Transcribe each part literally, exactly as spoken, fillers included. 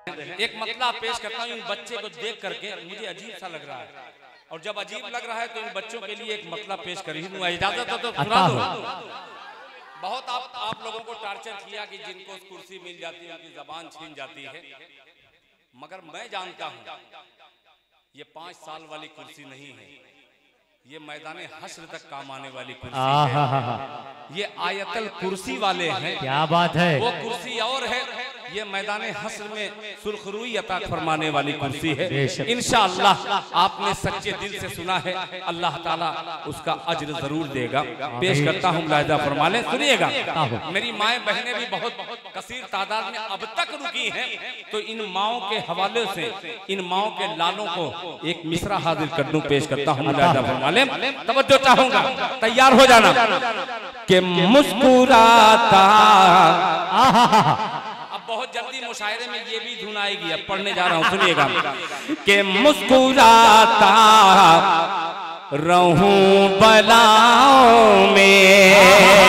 एक मतलब पेश करता हूँ इन बच्चे को देख करके मुझे अजीब सा लग रहा है, और जब अजीब लग रहा है तो इन बच्चों के लिए एक मतलब पेश कर ही दूंगा। इजाजत हो तो सुना दो। बहुत आप आप लोगों को टार्चर किया कि जिनको कुर्सी मिल जाती है उनकी जबान छीन जाती है, मगर मैं जानता हूँ ये पांच साल वाली कुर्सी नहीं है, ये मैदाने हश्र तक काम आने वाली कुर्सी है। ये आयतल कुर्सी वाले हैं। क्या बात है। वो कुर्सी और है, ये मैदाने हश्र में सुरखरुई अता फरमाने वाली कुर्सी है। इंशाअल्लाह आपने सच्चे दिल से सुना है, अल्लाह ताला उसका अज्र जरूर देगा। पेश करता हूँ, मुलाहिजा फरमा लें, सुनिएगा। मेरी माएँ बहनें भी बहुत कसीर तादाद में अब तक रुकी हैं, तो इन माओं के हवाले से इन माओं के लालों को एक मिसरा हाजिर कर दूं। पेश करता हूँ, मुलाहिजा फरमा लें, तवज्जो चाहूंगा, तैयार हो जाना। कि मुस्कुराता, बहुत जल्दी मुशायरे में ये भी धुन आएगी, अब पढ़ने जा रहा हूँ, सुनिएगा। कि मुस्कुराता रहूं बलाओं में।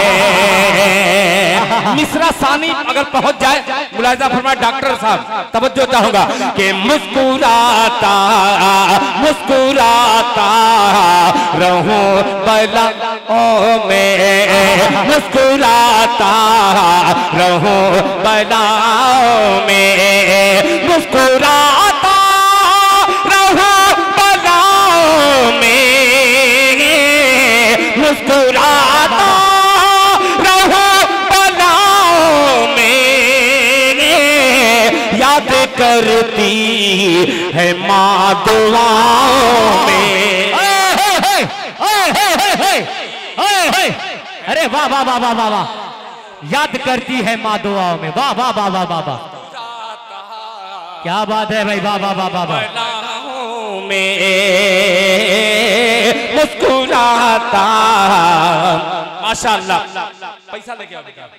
मिसरा सानी अगर पहुंच जाए, मुलाहिजा फरमाए डॉक्टर साहब, तवज्जो चाहूंगा। कि मुस्कुराता मुस्कुराता रहूं बलाओं में, मुस्कुराता रहूं बलाओं में, मुस्कुराता रहूं बलाओं में, मुस्कुराता रहूं बलाओं में। याद करती है माँ दुआओं में। अरे वाह वाह वाह वाह वाह वाह, याद करती है माँ दुआओं में। वाह वाह वाह वाह वाह वाह, क्या बात है भाई, वाह वाह वाह वाह वाह। में मुस्कुराता, माशाअल्लाह। पैसा लेके आओ बेटा,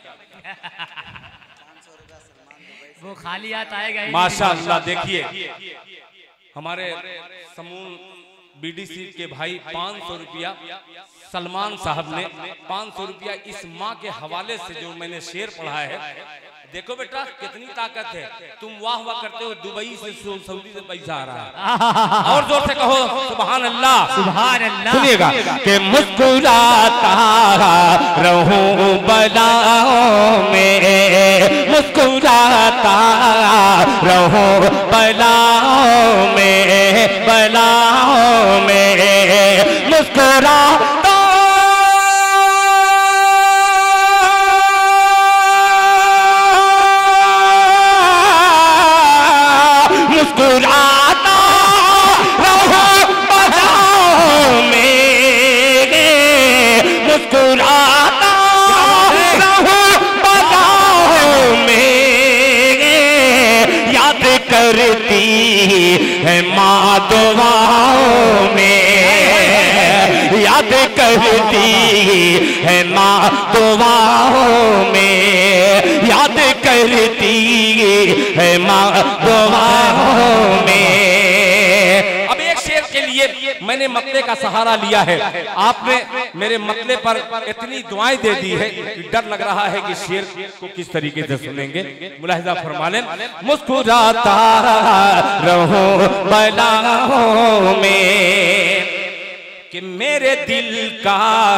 वो खाली हाथ आएगा माशाअल्लाह। देखिए हमारे समूह बीडीसी के भाई पाँच सौ रुपया सलमान साहब ने पाँच सौ रुपया इस माँ के हवाले से जो मैंने शेर पढ़ा है। देखो बेटा कितनी ताकत है, तुम वाह वाह करते हो, दुबई से सऊदी से पैसा आ रहा है। और जोर से कहो सुभान अल्लाह, सुभान अल्लाह। सुनिएगा। कि मुस्कुराता रहूं बलाओं में, मुस्कुराता रहूं बलाओं में, बलाओं में, मुस्कुराता मुस्कुराता रहूं बलाओं में, मुस्कुराता रहूं बलाओं में। याद करती है माँ दुआओं में, याद करती है माँ दुआओं में, याद करती है माँ दुआओं में। अब एक शेर के लिए मैंने मतले का सहारा लिया है। आपने मेरे मतले पर इतनी दुआएं दे दी है कि डर लग रहा है कि शेर को किस तरीके से सुनेंगे। मुलाहिजा फरमा लें। मुस्कुराता रहूं बलाओं में, कि मेरे दिल का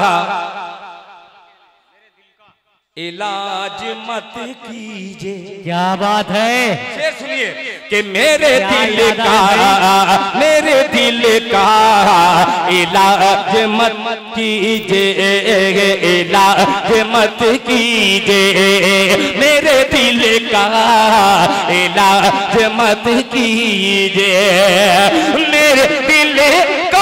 इलाज मत कीजिए। क्या बात है, शेर सुनिए। कि मेरे दिल का मेरे दिल का इलाज मत कीजिए, इलाज मत कीजिए, मेरे दिल का इलाज मत कीजिए, मेरे दिल का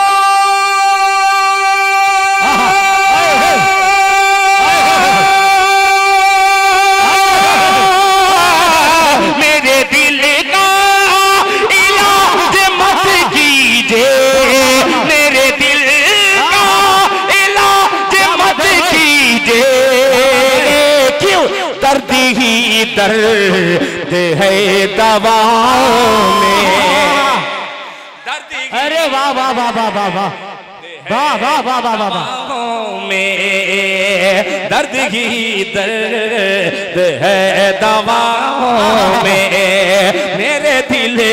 दर्द है दवाओं में। अरे वाह वाह वाह वाह वाह वाह वाह वाह वाह वाह वाह वाह में दर्द ही दर्द है दवाओं में,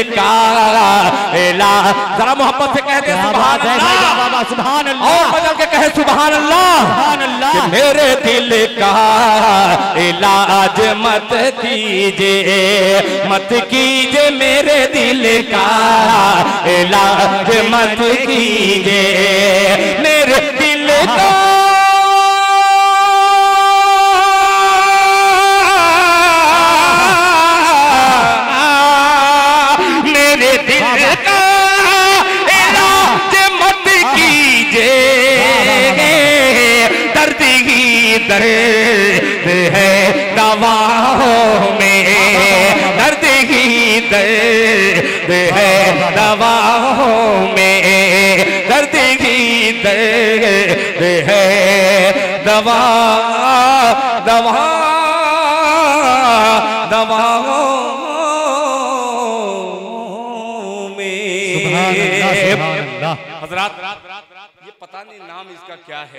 का इला। जरा मोहब्बत से कहते हैं सुभान अल्लाह, सुभान अल्लाह, और बदल के कहे सुभान अल्लाह, सुभान अल्लाह। मेरे दिल का इलाज मत कीजिए, मत कीजिए मेरे दिल का इलाज मत कीजिए, मेरे दिल का मेरे दिल का इलाज मत कीजिए, दर्द ही दर्द है दवाओं में, दर्द ही दर्द है दवाओं में, दर्द ही दर्द है दवा दवा दवाओं में। हजरात ये पता नहीं नाम इसका क्या है,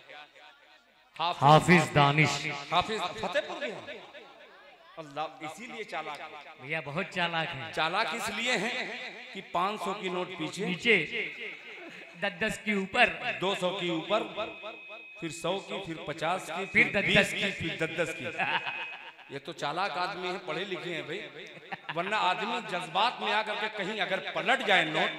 हाफिज दानिश, हाफिज फतेहपुर भी है। अल्लाह इसीलिए चालाक है भैया, बहुत चालाक है। चालाक इसलिए हैं कि पाँच सौ की नोट पीछे, नीचे दस दस की ऊपर, दो सौ की ऊपर, फिर सौ की, फिर पचास की, फिर दस दस की, फिर दस दस की। ये तो चालाक आदमी है, पढ़े लिखे हैं भाई, वरना आदमी जज्बात में आकर के कहीं अगर पलट जाए नोट,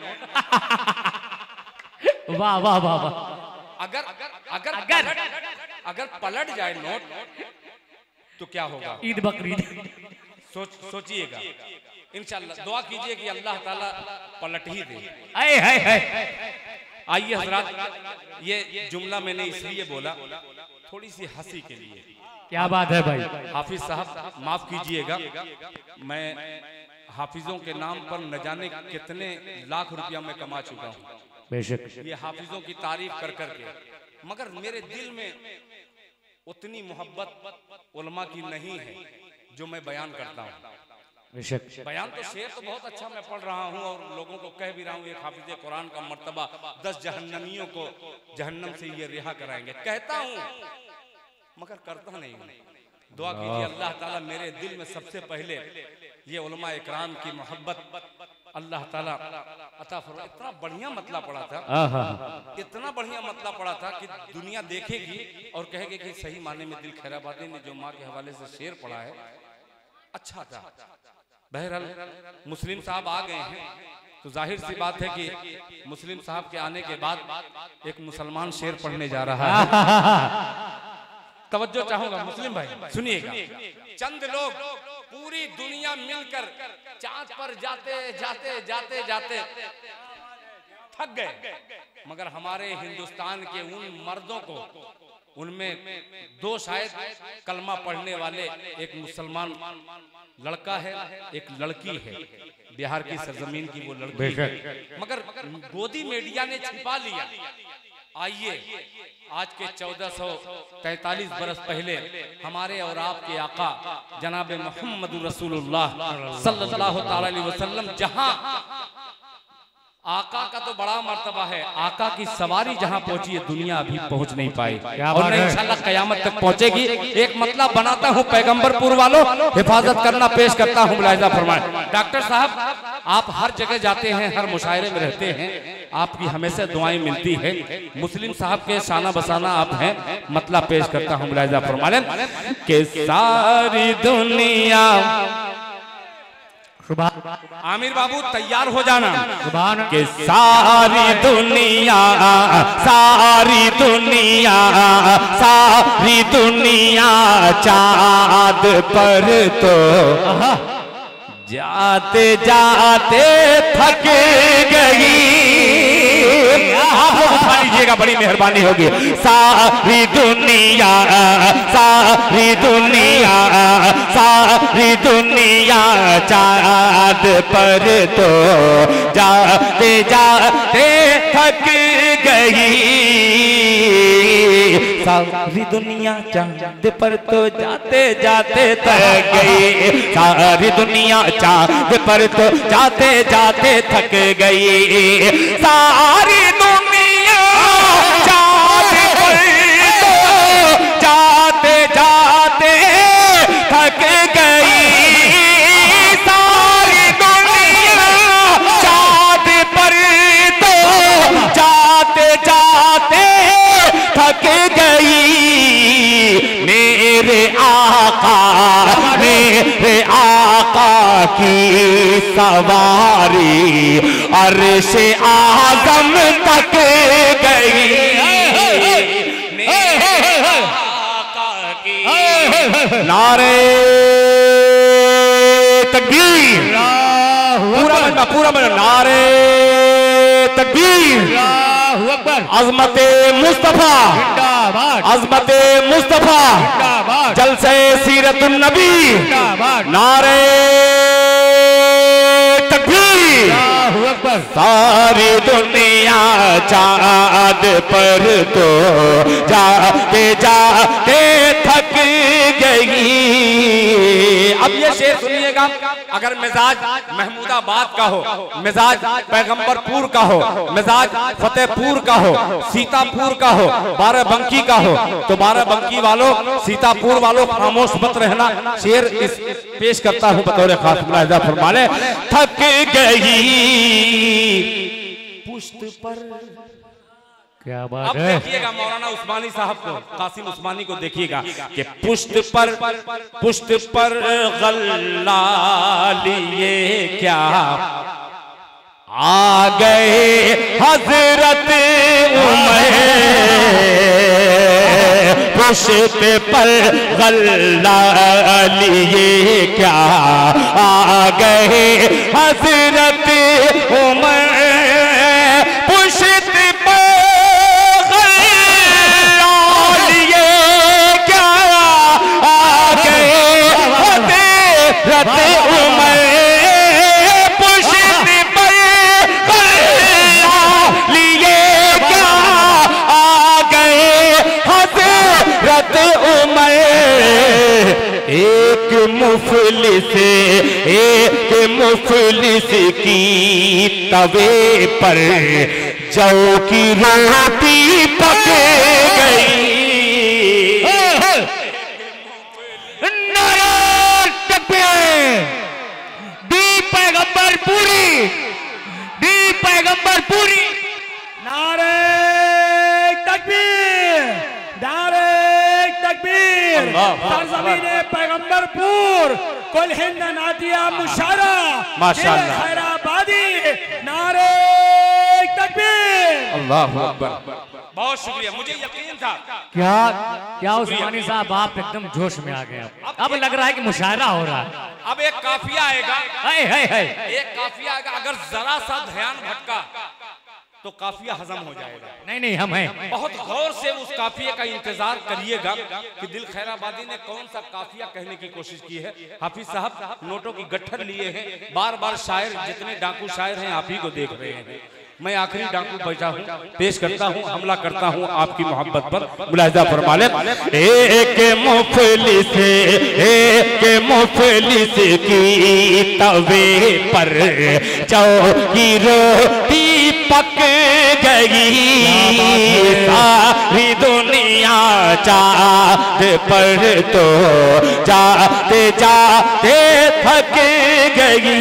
वाह वाह वाह वाह, अगर अगर अगर अगर पलट जाए नोट तो क्या होगा? ईद बकरीद। सोच सोचिएगा, इंशाअल्लाह दुआ कीजिए कि अल्लाह ताला पलट ही दे। आए हाय हाय। आइए हजरात, ये जुमला मैंने इसलिए बोला थोड़ी सी हंसी के लिए। क्या बात है भाई। हाफिज साहब माफ कीजिएगा, मैं हाफिजों के नाम पर न जाने कितने लाख रुपया मैं कमा चुका हूँ, बेशक, ये हाफिजों की तारीफ कर कर के, मगर मेरे दिल में उतनी मोहब्बत उलमा की नहीं है जो मैं बयान करता हूँ। बेशक, बयान तो शेर तो बहुत अच्छा मैं पढ़ रहा हूँ और लोगों को कह भी रहा हूँ, एक हाफिज कुरान का मर्तबा दस जहन्नमियों को जहन्नम से ये रिहा कराएंगे, कहता हूँ मगर करता नहीं हूँ। दुआ कीजिए अल्लाह ताला मेरे दिल में सबसे पहले ये उलमा इकराम की मोहब्बत अल्लाह ताला अता फरमाए। इतना बढ़िया मतला पड़ा था, इतना बढ़िया मतला पड़ा था कि दुनिया देखेगी और कहेगी कि सही माने में दिल खैराबादी ने जो माँ के हवाले से शेर पढ़ा है अच्छा था। बहरहाल मुस्लिम साहब आ गए हैं तो जाहिर सी बात है कि मुस्लिम साहब के आने के बाद एक मुसलमान शेर पढ़ने जा रहा है। तवज्जो चाहूंगा मुस्लिम भाई, सुनिएगा। चंद लोग पूरी दुनिया मिलकर चांद पर जाते जाते जाते जाते थक गए, मगर हमारे हिंदुस्तान के उन मर्दों को, उनमें दो शायद कलमा पढ़ने वाले, एक मुसलमान लड़का है, एक लड़की है, बिहार की सरजमीन की वो लड़की है, मगर गोदी मीडिया ने छिपा लिया। आइए आज के चौदह सौ तैतालीस बरस पहले हमारे और आपके आका जनाब मोहम्मद रसूलुल्लाह सल्लल्लाहु अलैहि वसल्लम, जहां आका का तो बड़ा मर्तबा है, आका की सवारी जहां पहुंची है दुनिया अभी पहुंच नहीं पाई और नहीं इंशाल्लाह कयामत तक पहुंचेगी। एक मतलब बनाता हूं पैगंबरपुर वालों, हिफाजत करना पेश करता हूं, मुलाहिजा फरमाएं। डॉक्टर साहब आप हर जगह जाते हैं, हर मुशायरे में रहते हैं, आपकी हमेशा दुआएं मिलती है। मुस्लिम साहब के शाना बसाना आप हैं, मतलब पेश करता हूं, मुलाहिजा फरमाएं कि सारी दुनिया, आमिर बाबू तैयार हो जाना, कि सारी दुनिया सारी दुनिया सारी दुनिया चाँद पर तो जाते जाते थक गई। आप लोग उठा लीजिएगा, बड़ी मेहरबानी होगी। सारी दुनिया सारी दुनिया सारी दुनिया चाँद पर तो जाते जाते थक गई। सारी दुनिया चाँद पर तो जाते जाते थक गई। सारी दुनिया चाँद पर तो जाते जाते थक गई। सारी दुनिया चाँद पर तो जाते जाते थक गई। सारी दुनिया की सवारी अर्श आज़म तक गई। नारे तकबीर, पूरा मजमा पूरा मजमा, नारे तकबीर, अज़मते मुस्तफा, अज़मते मुस्तफा, जलसे सीरतुन नबी, नारे तकबीर। सारी दुनिया चाँद पर तो जाते जाते थक गई। अब ये शेर सुनिएगा, अगर मिजाज महमूदाबाद का हो, मिजाज पैगंबरपुर का हो, मिजाज फतेहपुर का हो, सीतापुर का हो, बाराबंकी का हो, तो बाराबंकी वालों, सीतापुर वालों खामोश मत रहना। शेर इस पेश करता हूं बतौर खास, मुलाहिजा फरमा ले। थक गई पुश्त पर, क्या बात अब है। देखिएगा मौलाना उस्मानी साहब को, कासिम उस्मानी को देखिएगा कि पुश्त पर पुश्त पर गल्ला लिए क्या आ गए हजरत उमर। पुश्त पर गल्ला लिए क्या आ गए हजरत उमर। पुश्त पर गल्ला लिए क्या आ गए हजरत उमर। पुश्त पर गल्ला लिए क्या आ गए हजरत उमर। एक मुफलिस एक मुफलिस की तवे पर जौ की रोटी पक गई। नारे तकबीर, दी पैगंबर पूरी, दी पैगंबर पूरी। नारे तकबीर, नारे तकबीर। सरज़मीने पैगंबरपुर, कुल हिंद नादिया मुशारा, माशाअल्लाह। खैराबादी, नारे तकबीर। अल्लाह अकबर, बहुत शुक्रिया। मुझे यकीन था क्या क्या उस्मानी साहब, आप एकदम जोश में आ गए। अब अब लग रहा है कि मुशायरा हो रहा है। अब एक काफिया आएगा, हाय हाय हाय। एक काफिया आएगा, अगर जरा सा ध्यान भटका तो काफिया हजम हो जाएगा। नहीं नहीं, हम हैं। बहुत गौर से उस काफिये का इंतजार करिएगा कि दिल खैराबादी ने कौन सा काफिया कहने की कोशिश की है। हाफिज साहब नोटों की गट्ठर लिए हैं, बार बार शायर, जितने डाकू शायर हैं आप ही को देख रहे हैं। मैं आखिरी डाकू बैठा हूँ, पेश करता हूँ, हमला करता हूँ आपकी मोहब्बत पर, मुलाहिजा फरमा ले। एक मुफलिस एक मुफलिस की तवे पर जौ की रोटी पक गई। सारी दुनिया चाँद पर तो जाते जाते थक गई।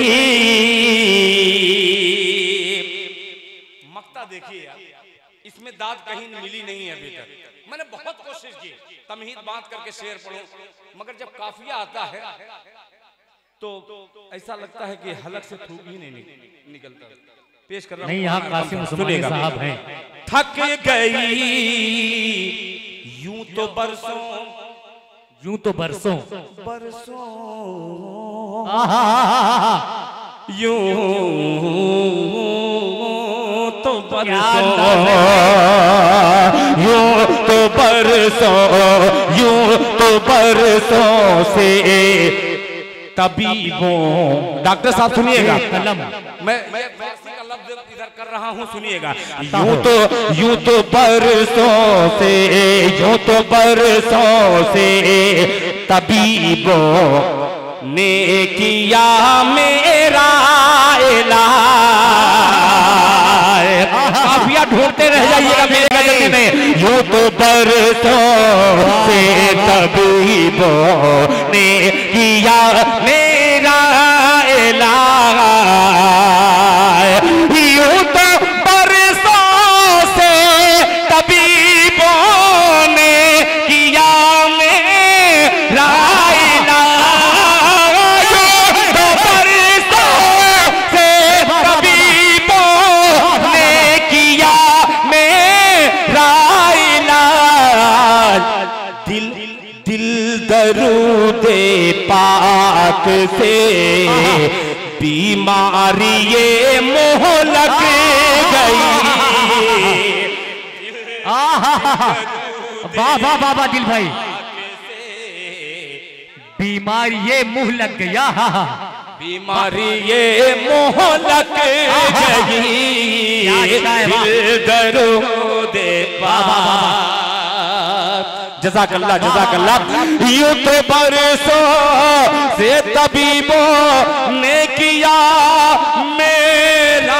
देखिए इसमें दाद कहीं मिली नहीं है अभी तक। मैंने बहुत कोशिश की तमहीद बांध करके शेर पढ़ूं, मगर जब काफिया आता है तो ऐसा लगता है कि हलक से थूक ही नहीं निकलता। पेश कर रहा हूं, नहीं, यहाँ कासिम उस्मानी साहब हैं। थक गई यूं तो बरसों, यूं तो बरसों बरसों आहा, यूं तो बरसों, यूं तो बरसों, यूं तो बरसों से तबीबों। डॉक्टर साहब सुनिएगा, कलम मैं मैं फारसी का लफ्ज इधर कर रहा हूं, सुनिएगा। यूं तो यूं तो बरसों से, यूं तो बरसों से तबीबों ने किया मेरा इलाज। काफिया ढूंढते रह जाइएगा मेरे गजल में। यूं तो बरसों से तबीबों ने किया मेरा इलाज। यूं तो बरसों से तबीबों ने किया मेरा इलाज। यूं तो बरसों से बीमारी ये मोह लग गई। वाह वाह वाह वाह दिल भाई, बीमारी ये मुंह लग गया, बीमारी ये मोह लग गई, दिल दर्दे जज़ाकल्लाह जज़ाकल्लाह। यूं तो बरसों से तबीबों ने किया मेरा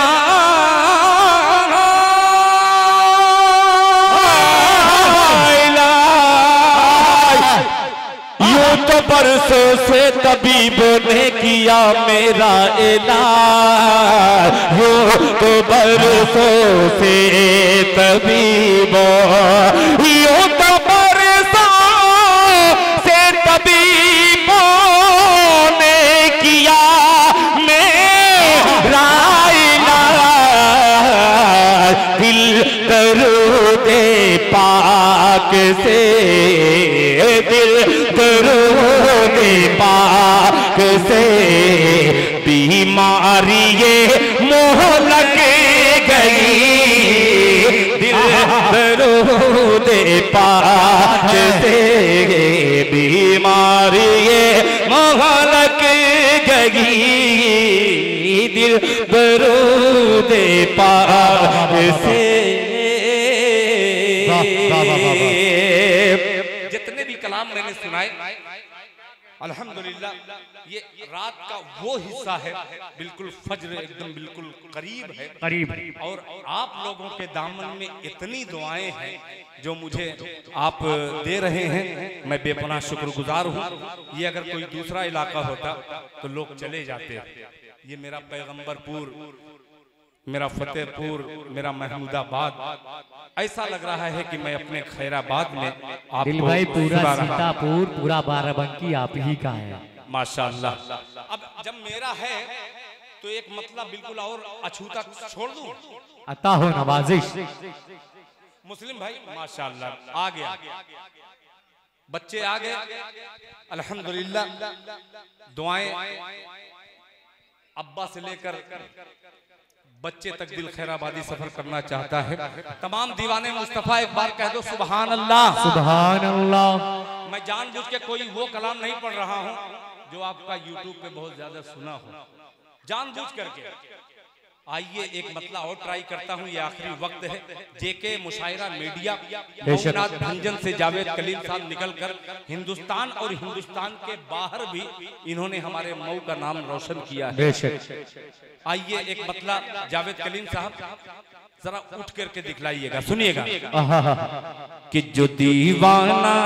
तो बरसों से तबीबों ने किया मेरा इलाज, हो तो बरसों से तबीबों, यो तो बरसों से तबीबों ने किया मेरा इलाज, दिल दर्दे पाक से, दिल दर्दे पाक से बीमारी ये मोह लग गई, दिल दर्दे पाक से बीमारी ये मोह लग गई, दिल दर्दे पाक से। जितने भी कलाम मैंने सुनाए अल्हम्दुलिल्लाह, ये रात का वो हिस्सा है बिल्कुल फज्र एकदम बिल्कुल करीब है, करीब, और आप लोगों के दामन में इतनी दुआएं हैं जो मुझे आप दे रहे हैं, मैं बेपनाह शुक्रगुजार हूँ। ये अगर कोई दूसरा इलाका होता तो लोग चले जाते, ये मेरा पैगंबरपुर, मेरा फतेहपुर, मेरा महमूदाबाद, ऐसा लग रहा है कि मैं अपने खैराबाद में आप दिल भाई पूरा सीतापुर, पूरा बाराबंकी आप ही का है माशाअल्लाह। अब जब मेरा है तो एक मतलब बिल्कुल और अछूता छोड़ दूं, अता हो नवाजिश। मुस्लिम भाई माशाअल्लाह आ गया, बच्चे आ गए अल्हम्दुलिल्लाह, दुआएं अब्बा से लेकर बच्चे तक दिल खैराबादी सफर करना चाहता है। तमाम दीवाने मुस्तफा एक बार कह दो सुभान अल्लाह, सुभान अल्लाह। मैं जानबूझ के कोई वो कलाम नहीं पढ़ रहा हूँ जो आपका यूट्यूब पे बहुत ज्यादा सुना हो, जानबूझ करके। आइए एक मतला और ट्राई करता हूँ, ये आखिरी वक्त है। जेके मुशायरा मीडिया मौनाथ भंजन से जावेद कलीम साहब निकलकर हिंदुस्तान और हिंदुस्तान के बाहर भी इन्होंने हमारे मऊ का नाम रोशन किया है। आइए एक मतला जावेद कलीम साहब जरा उठ करके दिखलाइएगा, सुनिएगा कि जो दीवाना,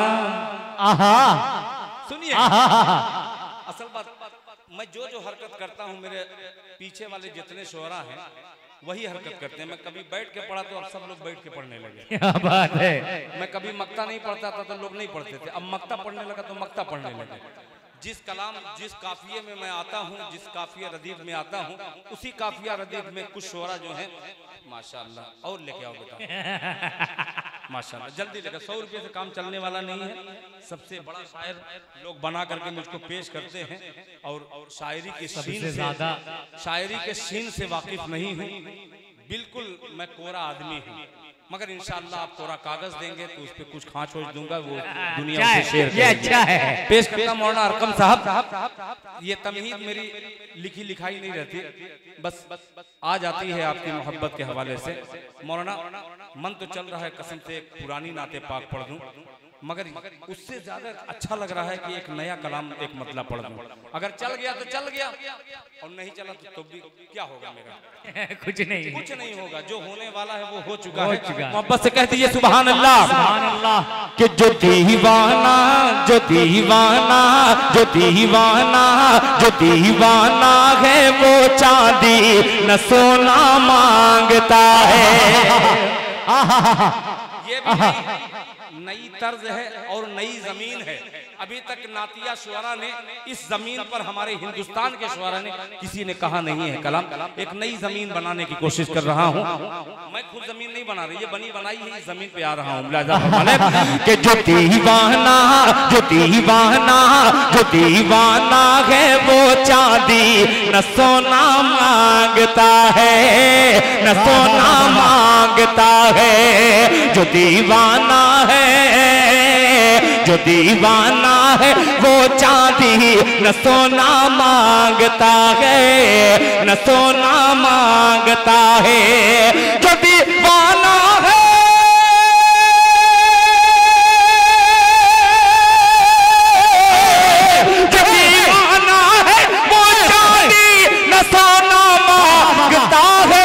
सुनिए असल बात, मैं जो जो हरकत करता हूँ मेरे पीछे वाले जितने शोहरा हैं वही हरकत करते हैं। मैं कभी बैठ के पढ़ा तो अब सब लोग बैठ के पढ़ने लगे। क्या बात है। मैं कभी मक्ता नहीं पढ़ता था तो लोग नहीं पढ़ते थे, अब मक्ता पढ़ने लगा तो मक्ता पढ़ने लगे। जिस कलाम जिस काफिये में मैं आता हूँ, जिस काफिया रदीफ में आता हूँ, उसी काफिया रदीफ में कुछ शोहरा जो हैं माशाअल्लाह, और लेके आओ बेटा माशाअल्लाह, जल्दी लेकर, सौ रुपये से काम चलने वाला नहीं है। सबसे बड़ा शायर लोग बना करके मुझको पेश करते हैं, और शायरी के शीन से ज्यादा शायरी के शीन से वाकिफ नहीं हूँ, बिल्कुल मैं कोरा आदमी हूँ। मगर इंशाअल्लाह आप कोरा कागज देंगे तो उस पर कुछ खाँच खोच दूंगा, वो दुनिया से शेयर ये अच्छा है। पेश करता मौलाना अरकम साहब। ये तमहीद मेरी लिखी लिखाई नहीं रहती, बस आ जाती है आपकी मोहब्बत के हवाले से। मौलाना मन तो चल रहा है कसम से एक पुरानी नाते पाक पढ़ दूं, मगर उससे ज्यादा अच्छा लग रहा है कि एक नया कलाम एक मतलब पढ़ दूं। अगर चल गया तो चल गया, और नहीं चला तो, तो भी क्या होगा मेरा? कुछ नहीं, कुछ नहीं होगा। जो होने वाला है वो हो चुका है। मोहब्बत से कह दीजिए सुभान अल्लाह, सुभान अल्लाह। कि जो दीवाना जो दीवाना जो दीवाना जो दीवाना है वो चांदी न सोना मांगता है। ये भी नई तर्ज है और नई जमीन है। अभी तक नातिया शुअरा ने इस जमीन पर, हमारे हिंदुस्तान के शुअरा ने, किसी ने कहा नहीं है कलाम। एक नई जमीन बनाने की कोशिश कर रहा हूँ। मैं खुद जमीन नहीं बना रही, ये बनी बनाई है, इस जमीन पे आ रहा हूँ। कि जो दीवाना जो दीवाना जो दीवाना है वो चांदी न सोना मांगता है, न सोना मांगता है। जो दीवाना है जो दीवाना है वो चांदी न सोना मांगता है, न सोना मांगता है। जो दीवाना है जो दीवाना है वो चांदी न सोना मांगता है।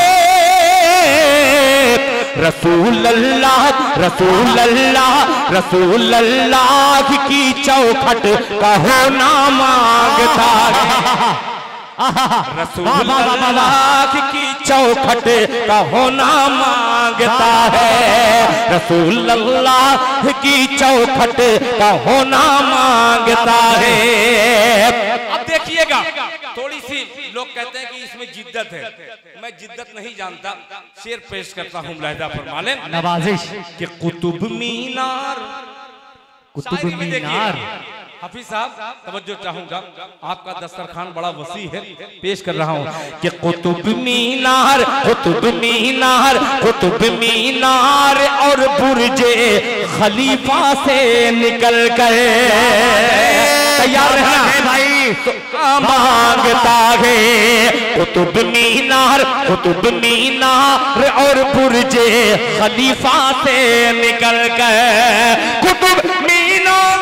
रसूल अल्लाह रसूल अल्लाह रसूल अल्लाह की चौखट का होना मांगता है। रसूल अल्लाह की चौखट का होना मांगता है। रसूल अल्लाह की चौखट का होना मांगता है। अब देखिएगा, थोड़ी सी लोग कहते हैं कि इसमें जिद्दत है, मैं जिद्दत नहीं जानता। शेर पेश करता हूँ लहजा फरमा लें। नवाजिश कि कुतुब मीनार, कुतुब मीनार। हाफिज साहब तवज्जो चाहूंगा, आपका दस्तरखान बड़ा वसी है, पेश कर रहा हूँ। कि कुतुब मीनार कुतुब मीनार कुतुब मीनार और बुर्जे खलीफा से निकल कर तैयार है भाई तो मांगता है। कुतुब मीनार कुतुब मीनार और बुर्जे खलीफा से निकल कर कुतुब मीनार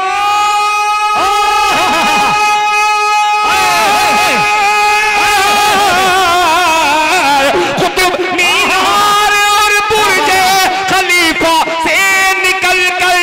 कुतुब मीनार और बुर्जे खलीफा से निकल कर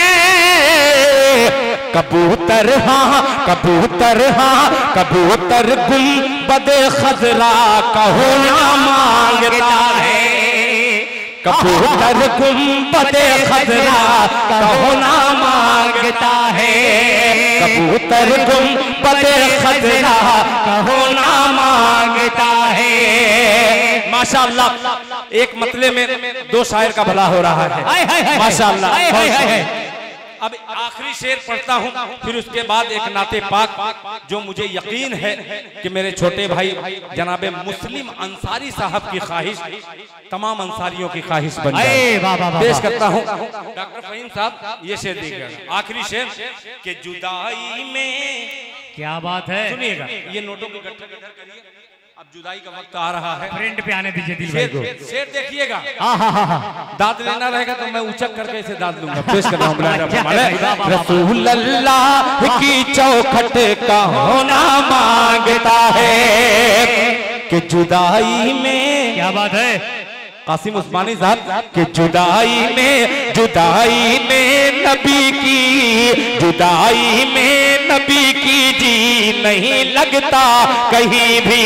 कबूतर हाँ कबूतर हाँ कबूतर गुंबद खजरा का होना मांगता है। कबूतर गुंबद खजरा का होना मांगता है। कबूतर गुंबद खजरा का होना मांगता है। माशाअल्लाह, एक मतले में दो शायर का भला हो रहा है। माशाअल्लाह। अब आखिरी शेर पढ़ता हूँ, फिर उसके बाद एक नाते पाक जो मुझे यकीन है कि मेरे छोटे भाई जनाबे मुस्लिम अंसारी साहब की ख्वाहिश तमाम अंसारियों की ख्वाहिश बन जाए। पेश करता हूँ डॉक्टर फहीम साहब, ये शेर देखिएगा, आखिरी शेर। कि जुदाई में, क्या बात है, सुनिएगा, ये नोटों को इकट्ठा करिए, अब जुदाई का वक्त आ रहा है। प्रिंट पे आने दीजिए दिल भाई को। शेर देखिएगा, हाँ दाद लेना रहेगा तो मैं उचक करके इसे दाद लूंगा। पेश कर रहा हूँ। रसूल अल्लाह की चौखट का होना मांगता है। कि जुदाई में, क्या बात है, कासिम उस्मानी साहब, कि जुदाई में जुदाई में नबी की जुदाई में नबी की जी नहीं लगता कहीं भी।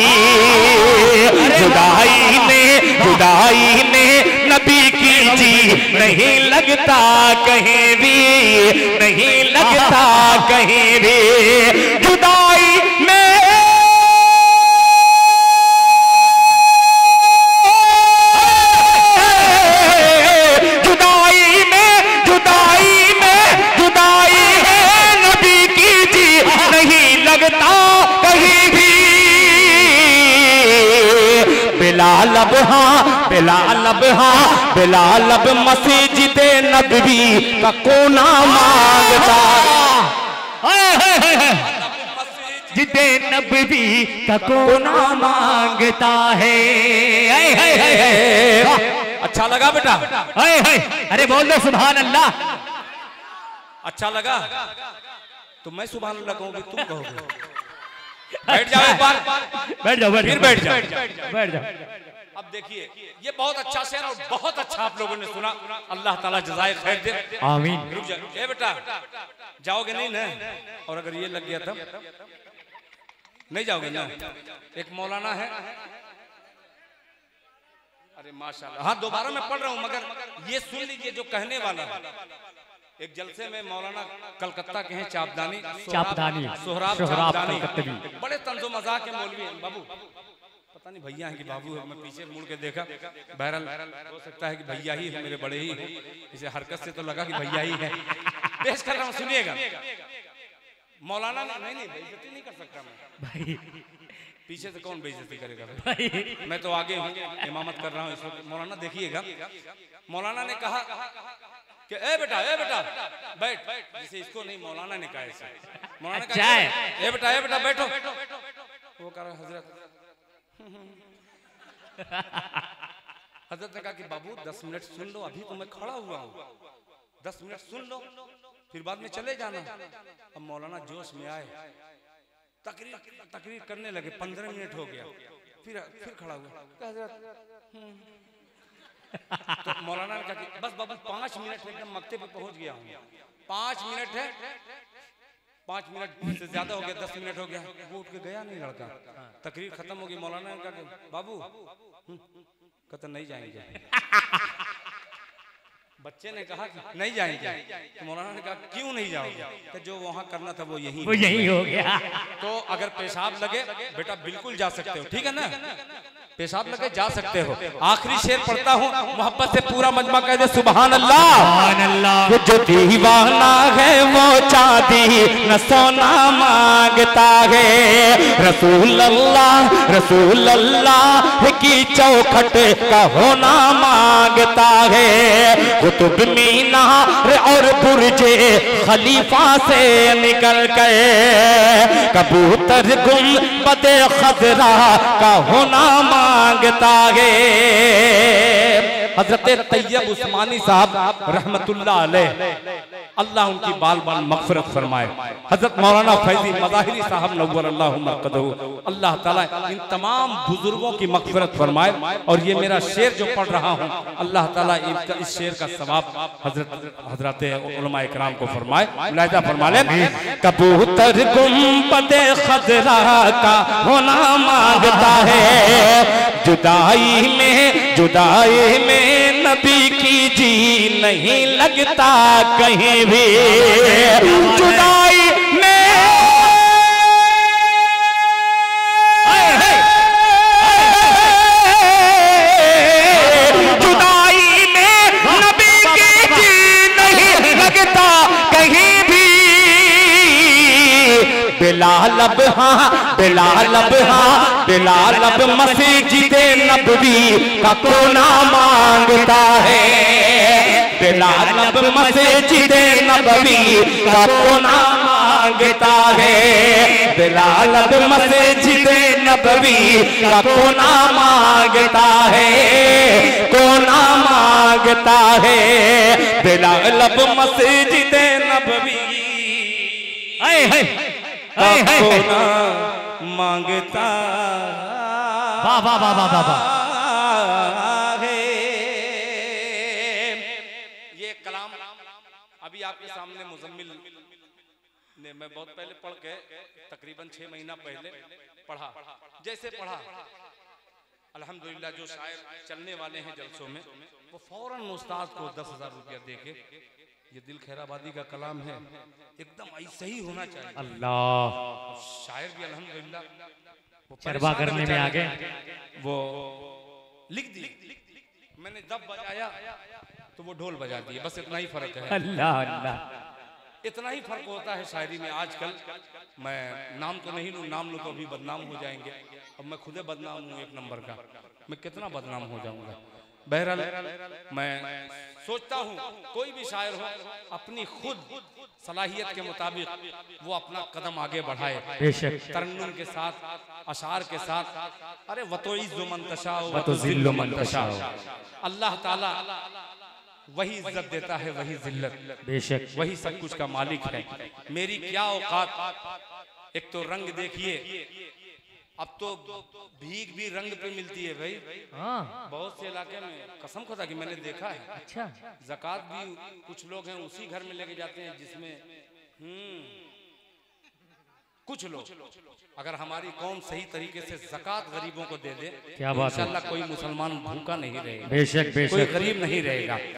जुदाई में जुदाई में नबी की जी नहीं लगता कहीं भी, नहीं लगता कहीं भी। जुदाई में बिलाल अब हाँ बिलाल अब हाँ बिलाल अब मस्जिद नबवी का कोना मांगता। जिदे नबवी का कोना मांगता है। अच्छा लगा बेटा? अरे बोल दो सुभान अल्लाह। अच्छा लगा तो मैं सुभान अल्लाह कहूँगी, तुम कहोगे। बैठ जाओ एक बार, बैठ जाओ, फिर बैठ जाओ, बैठ जाओ। अब देखिए, ये बहुत अच्छा शेर और बहुत अच्छा आप लोगों ने सुना। अल्लाह ताला जज़ाए खैर दे, आमीन। रुक जाओ, ए बेटा जाओगे नहीं ना? और अगर ये लग गया तब नहीं जाओगे ना? एक मौलाना है, अरे माशाल्लाह, हाँ दोबारा मैं पढ़ रहा हूँ, मगर ये सुन लीजिए जो कहने वाला है। एक जलसे में मौलाना कलकत्ता के हैं चापदानी चापदानी सोहराब सोहराब चापदानी कलकत्तवी। बड़े तंजो मजाक के मौलवी हैं। बाबू पता नहीं भैया हैं कि बाबू है, मैं पीछे मुड़ के देखा, बहरहाल हो सकता है कि भैया ही है, मेरे बड़े ही हैं, इसे हरकत से तो लगा कि भैया ही है। पेश कर रहा हूँ, सुनिएगा। मौलाना ने नहीं नहीं बेइज्जती नहीं कर सकता मैं भाई, पीछे से कौन बेइज्जती करेगा भाई। मैं तो आगे हूँ, इमामत कर रहा हूँ इस वक्त। मौलाना देखिएगा, मौलाना ने कहा कि ए बेटा ए बेटा बैठ, जिसे इसको नहीं मौलाना ने कहा इसे। मौलाना ने कहा ए बेटा ए बेटा बैठो। वो कह रहा हजरत हजरत ने कहा कि बाबू दस मिनट सुन लो, अभी तो मैं खड़ा हुआ हूँ, दस मिनट सुन लो फिर बाद में चले जाना। अब मौलाना जोश में आए, तकरीर तकरीर करने लगे। पंद्रह मिनट हो गया, फिर फिर खड़ा हुआ। तो मौलाना ने कहा कि बस बाबू पाँच मिनट एकदम मक्ते पे पहुंच गया हूँ, पाँच मिनट है, पाँच मिनट से ज्यादा हो गया, दस मिनट हो गया। वो उठ के गया नहीं लड़का, तकरीर खत्म हो गई। मौलाना ने कहा कि बाबू कहता नहीं जाएंगे। बच्चे ने कहा कि नहीं जाएंगे, तो मौलाना ने कहा क्यों नहीं जाओगे? तो जो वहाँ करना था वो यही वो यही हो गया। तो अगर पेशाब लगे बेटा बिल्कुल जा सकते हो, ठीक है ना, पेशाब लगे जा सकते हो। आखिरी शेर पढ़ता हूँ, मोहब्बत से पूरा मजमा कह दे सुभान अल्लाह। सुभान अल्लाह। जो दीवाना है वो चांदी न सोना मांगता है, रसूल अल्लाह रसूल अल्लाह की चौखट का होना मांगता है। कुतुब मीनार और बुर्जे खलीफा से निकल गए, कबूतर गुंबद खजरा का होना मांगता है। हजरत तैयब उस्मानी साहब रहमतुल्लाह अलैह, अल्लाह उनकी बाल बाल मगफिरत फरमाए। हजरत मौलाना फैजी मज़ाहिरी साहब नव्वर अल्लाहु मक़दहू, अल्लाह ताला इन तमाम बुजुर्गों की मगफिरत फरमाए। और ये मेरा शेर जो पढ़ रहा हूँ, अल्लाह ताला इनका इस शेर का सवाब हजरत हजरत उलमा इकराम को फरमाए, मुलाहिजा फरमा ले। कबूतर गुंबद खजरा का होना मांगता है, जुदाई में जुदाई में नबी की जी नहीं लगता कहीं भी, जुदाई में जुदाई में नबी की जी नहीं लगता कहीं भी। बिलाल अब हाँ बिलाल अब हाँ बिलाल अब मस्जिद नबवी का कोना मांगता है, बिलाल अब मस्जिद नबवी का कोना मांगता है, बिलाल अब मस्जिद नबवी का कोना मांगता है, कोना मांगता है, बिलाल अब मस्जिद नबवी कोना मांगता वाह वाह वाह वाह वाह वाह। है। ये कलाम अभी आपके सामने मुजम्मिल ने, मैं बहुत पहले पढ़ के तकरीबन छह महीना पहले पढ़ा, जैसे पढ़ा अल्हम्दुलिल्लाह जो शायर चलने वाले हैं जलसों में, वो फौरन उस्ताद को दस हजार रुपया देके, ये दिल खैराबादी का कलाम है, एकदम ऐसे ही होना चाहिए। अल्लाह, शायर भी अल्हम्दुलिल्लाह वो चरवा करने में आगे, वो लिख दी, मैंने जब बजाया तो वो ढोल बजा दिए, बस इतना ही फर्क है। अल्लाह अल्लाह, इतना ही फर्क होता है शायरी में। आजकल मैं नाम तो नहीं लूँ, नाम लूँ तो अभी बदनाम हो जाएंगे। अब मैं खुदे बदनाम हूँ एक नंबर का, मैं कितना बदनाम हो जाऊंगा। बहरहाल मैं सोचता हूँ कोई भी शायर हो अपनी खुद सलाहियत के मुताबिक वो अपना कदम आगे बढ़ाए, तरन्नुम के साथ, अशार के साथ। अरे वतोइज़्ज़ु मन तशाअ वतुज़िल्लु मन तशाअ, अल्लाह ताला वही इज्जत देता है, वही जिल्लत, बेशक वही सब कुछ का मालिक है। मेरी क्या औकात। एक तो रंग देखिए, अब तो भीख भी रंग पे मिलती है भाई। हाँ। बहुत से इलाके में कसम खुदा की मैंने देखा है। अच्छा। ज़कात भी कुछ लोग हैं उसी घर में लेके जाते हैं जिसमें हम्म कुछ लोग। अगर हमारी कौम सही तरीके से ज़कात गरीबों को दे दे, क्या बात है, इंशाअल्लाह कोई मुसलमान भूखा नहीं रहेगा, बेशक बेशक कोई गरीब नहीं रहेगा।